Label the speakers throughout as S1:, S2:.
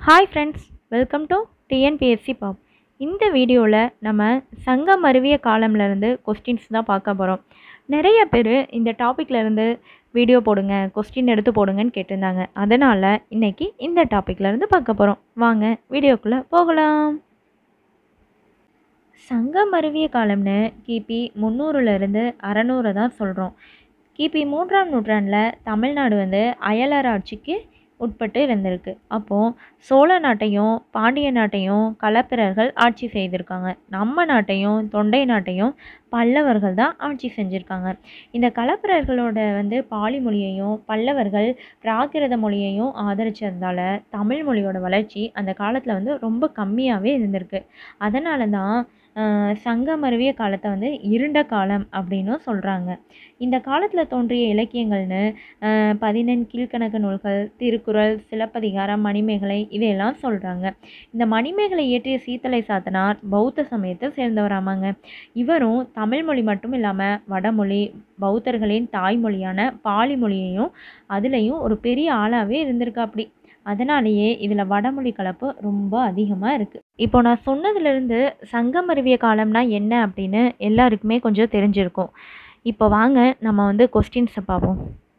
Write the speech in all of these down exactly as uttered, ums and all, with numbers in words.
S1: Hi friends, welcome to TNPSC பாப். இந்த வீடியோவில் நம்ம சங்கம் மருவிய காலம்லேருந்து கொஸ்டின்ஸ் தான் பார்க்க போகிறோம். நிறைய பேர் இந்த டாப்பிக்லேருந்து வீடியோ போடுங்க, கொஸ்டின் எடுத்து போடுங்கன்னு கேட்டிருந்தாங்க. அதனால் இன்றைக்கி இந்த டாப்பிக்லேருந்து பார்க்க போகிறோம். வாங்க வீடியோக்குள்ளே போகலாம். சங்கம் மருவிய காலம்னு கிபி முந்நூறுலேருந்து அறநூறு தான் சொல்கிறோம். கிபி மூன்றாம் நூற்றாண்டில் தமிழ்நாடு வந்து அயலார் ஆட்சிக்கு உட்பட்டு இருந்திருக்கு. அப்போது சோழ நாட்டையும் பாண்டிய நாட்டையும் களப்பிரர்கள் ஆட்சி செய்திருக்காங்க. நம்ம நாட்டையும் தொண்டை நாட்டையும் பல்லவர்கள் தான் ஆட்சி செஞ்சுருக்காங்க. இந்த களப்பிரர்களோட வந்து பாலி மொழியையும் பல்லவர்கள் பிராகிருத மொழியையும் ஆதரித்ததால தமிழ் மொழியோட வளர்ச்சி அந்த காலத்தில் வந்து ரொம்ப கம்மியாகவே இருந்திருக்கு. அதனால தான் சங்கம் மருவிய காலத்தை வந்து இருண்ட காலம் அப்படின்னும் சொல்கிறாங்க. இந்த காலத்தில் தோன்றிய இலக்கியங்கள்னு பதினெண் கீழ்கணக்கு நூல்கள், திருக்குறள், சிலப்பதிகாரம், மணிமேகலை இதையெல்லாம் சொல்கிறாங்க. இந்த மணிமேகலை இயற்றிய சீத்தலை சாத்தனார் பௌத்த சமயத்தை சேர்ந்தவராமாங்க. இவரும் தமிழ் மொழி மட்டும் இல்லாமல் வடமொழி, பௌத்தர்களின் தாய்மொழியான பாலி மொழியையும் அதுலேயும் ஒரு பெரிய ஆளாகவே இருந்திருக்காப்படி. அதனாலேயே இதில் வடமொழி கலப்பு ரொம்ப அதிகமாக இருக்குது. இப்போ நான் சொன்னதுலேருந்து சங்கம் மருவிய காலம்னா என்ன அப்படின்னு எல்லாருக்குமே கொஞ்சம் தெரிஞ்சிருக்கும். இப்போ வாங்க நம்ம வந்து கொஸ்டின்ஸை பார்ப்போம்.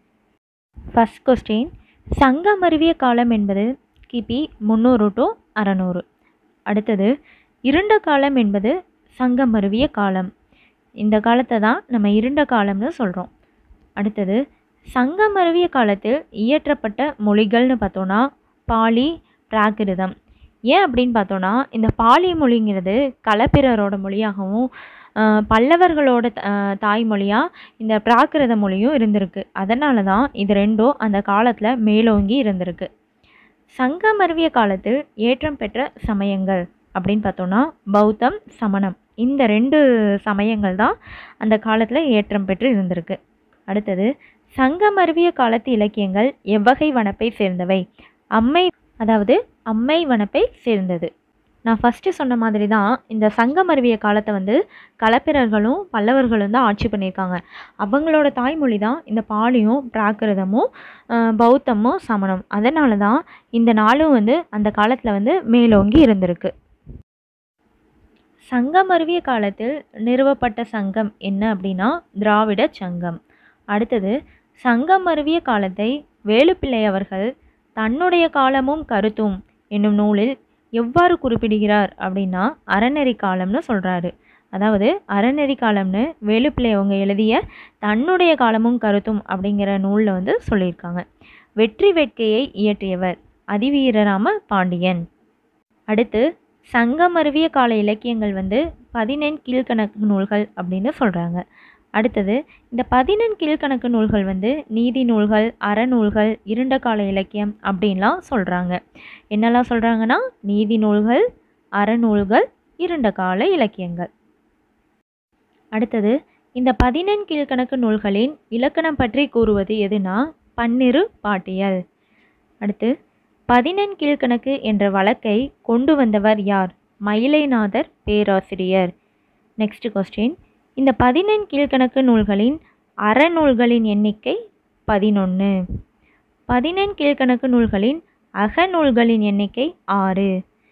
S1: ஃபஸ்ட் கொஸ்டின், சங்கம் மருவிய காலம் என்பது கிபி முந்நூறு டு அறநூறு. அடுத்தது, இருண்ட காலம் என்பது சங்கம் மருவிய காலம். இந்த காலத்தை தான் நம்ம இருண்ட காலம்னு சொல்கிறோம். அடுத்தது, சங்கம் மருவிய காலத்தில் இயற்றப்பட்ட மொழிகள்னு பார்த்தோன்னா பாலி, பிராகிருதம். ஏன் அப்படின்னு பார்த்தோன்னா இந்த பாலி மொழிங்கிறது களப்பிரரோட மொழியாகவும் பல்லவர்களோட தாய்மொழியாக இந்த பிராகிருத மொழியும் இருந்திருக்கு. அதனால தான் இது ரெண்டும் அந்த காலத்தில் மேலோங்கி இருந்திருக்கு. சங்கம் மருவிய காலத்தில் ஏற்றம் பெற்ற சமயங்கள் அப்படின்னு பார்த்தோன்னா பௌத்தம், சமணம், இந்த ரெண்டு சமயங்கள் தான் அந்த காலத்தில் ஏற்றம் பெற்று இருந்திருக்கு. அடுத்தது, சங்கம் மருவிய காலத்து இலக்கியங்கள் எவ்வகை வனப்பை சேர்ந்தவை? அம்மை, அதாவது அம்மை வனப்பை சேர்ந்தது. நான் ஃபஸ்ட்டு சொன்ன மாதிரி தான் இந்த சங்கம் மருவிய காலத்தை வந்து களப்பிரர்களும் பல்லவர்களும் தான் ஆட்சி பண்ணியிருக்காங்க. அவங்களோட தாய்மொழி தான் இந்த பாலியும் பிராகிருதமும் பௌத்தமும் சமணம். அதனால தான் இந்த நாளும் வந்து அந்த காலத்தில் வந்து மேலோங்கி இருந்திருக்கு. சங்கம் மருவிய காலத்தில் நிறுவப்பட்ட சங்கம் என்ன அப்படின்னா திராவிட சங்கம். அடுத்தது, சங்கம் மருவிய காலத்தை வேலுப்பிள்ளை அவர்கள் தன்னுடைய காலமும் கருத்தும் என்னும் நூலில் எவ்வாறு குறிப்பிடுகிறார் அப்படின்னா அறநெறி காலம்னு சொல்கிறாரு. அதாவது அறநெறி காலம்னு வேலுப்பிள்ளை அவங்க எழுதிய தன்னுடைய காலமும் கருத்தும் அப்படிங்கிற நூலில் வந்து சொல்லியிருக்காங்க. வெற்றி வேட்கையை இயற்றியவர் அதிவீரராம பாண்டியன். அடுத்து, சங்கம் மருவிய கால இலக்கியங்கள் வந்து பதினெண் கீழ்கணக்கு நூல்கள் அப்படின்னு சொல்கிறாங்க. அடுத்தது, இந்த பதினெண் கீழ்கணக்கு நூல்கள் வந்து நீதி நூல்கள், அறநூல்கள், இருண்ட கால இலக்கியம் அப்படின்லாம் சொல்கிறாங்க. என்னெல்லாம் சொல்கிறாங்கன்னா நீதி நூல்கள், அறநூல்கள், இருண்ட கால இலக்கியங்கள். அடுத்தது, இந்த பதினெண் கீழ்கணக்கு நூல்களின் இலக்கணம் பற்றி கூறுவது எதுனா பன்னிரு பாட்டியல். அடுத்து, பதினெண் கீழ்கணக்கு என்ற வழக்கை கொண்டு வந்தவர் யார்? மயிலைநாதர் பேராசிரியர். நெக்ஸ்ட் கொஸ்டின், இந்த பதினெண் கீழ்கணக்கு நூல்களின் அறநூல்களின் எண்ணிக்கை பதினொன்று. பதினெண் கீழ்கணக்கு நூல்களின் அகநூல்களின் எண்ணிக்கை ஆறு.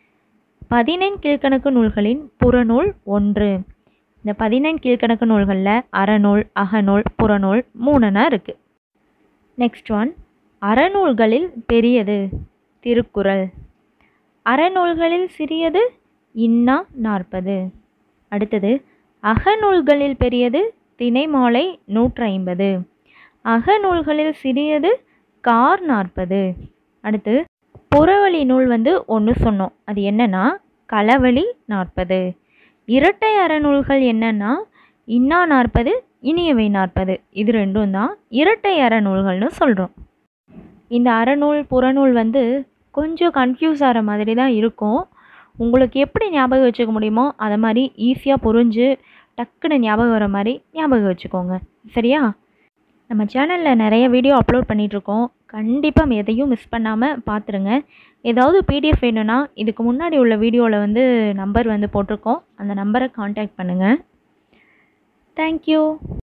S1: பதினெண் கீழ்கணக்கு நூல்களின் புறநூல் ஒன்று. இந்த பதினெண் கீழ்கணக்கு நூல்களில் அறநூல், அகநூல், புறநூல் மூணுனா இருக்குது. நெக்ஸ்ட் ஒன், அறநூல்களில் பெரியது திருக்குறள். அறநூல்களில் சிறியது இன்னா நாற்பது. அடுத்தது, அகநூல்களில் பெரியது திணைமாலை நூற்றி ஐம்பது. அகநூல்களில் சிறியது கார் நாற்பது. அடுத்து, புறவழி நூல் வந்து ஒன்று சொன்னோம், அது என்னன்னா களவழி நாற்பது. இரட்டை அறநூல்கள் என்னன்னா இன்னா நாற்பது, இனியவை நாற்பது. இது ரெண்டும் தான் இரட்டை அறநூல்கள்னு சொல்கிறோம். இந்த அறநூல் புறநூல் வந்து கொஞ்சம் கன்ஃபியூஸ் ஆகிற மாதிரி தான் இருக்கும். உங்களுக்கு எப்படி ஞாபகம் வச்சுக்க முடியுமோ அதை மாதிரி ஈஸியாக புரிஞ்சு டக்குன்னு ஞாபகம் வர மாதிரி ஞாபகம் வச்சுக்கோங்க, சரியா? நம்ம சேனலில் நிறைய வீடியோ அப்லோட் பண்ணிகிட்ருக்கோம். கண்டிப்பாக எதையும் மிஸ் பண்ணாமல் பார்த்துருங்க. ஏதாவது பிடிஎஃப் வேணும்னா இதுக்கு முன்னாடி உள்ள வீடியோவில் வந்து நம்பர் வந்து போட்டிருக்கோம், அந்த நம்பரை காண்டாக்ட் பண்ணுங்கள். தேங்க்யூ.